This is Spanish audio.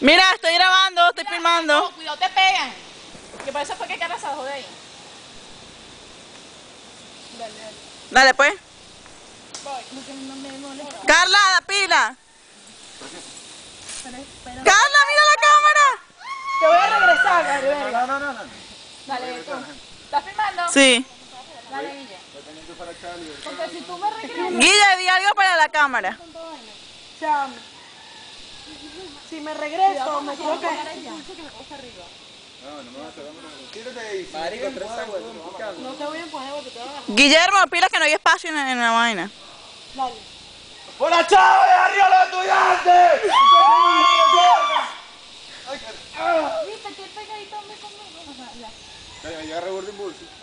Mira, estoy grabando, estoy filmando. No, cuidado, te pegan. Que por eso fue que Carla se bajó de ahí. Dale, dale. Dale pues. Voy, no me molesta. Carla, la pila. Espera. Carla, mira la cámara. Te voy a regresar, Gary. No. Dale, tú. ¿Estás filmando? Sí. Dale, Guille. Porque si tú me regresas... Guille, di algo para la cámara. Chamo. Si me regreso, me quiero caer. No me vas a hacer, tírate ahí. Marico, 3 segundos. No te voy a empujar porque te voy a agarrar. Guillermo, pila que no hay espacio en la vaina. Dale. ¡Por la chave! ¡Arriba los estudiantes! ¿Viste que pegadito me conmigo? Ya agarré Gordon Bull.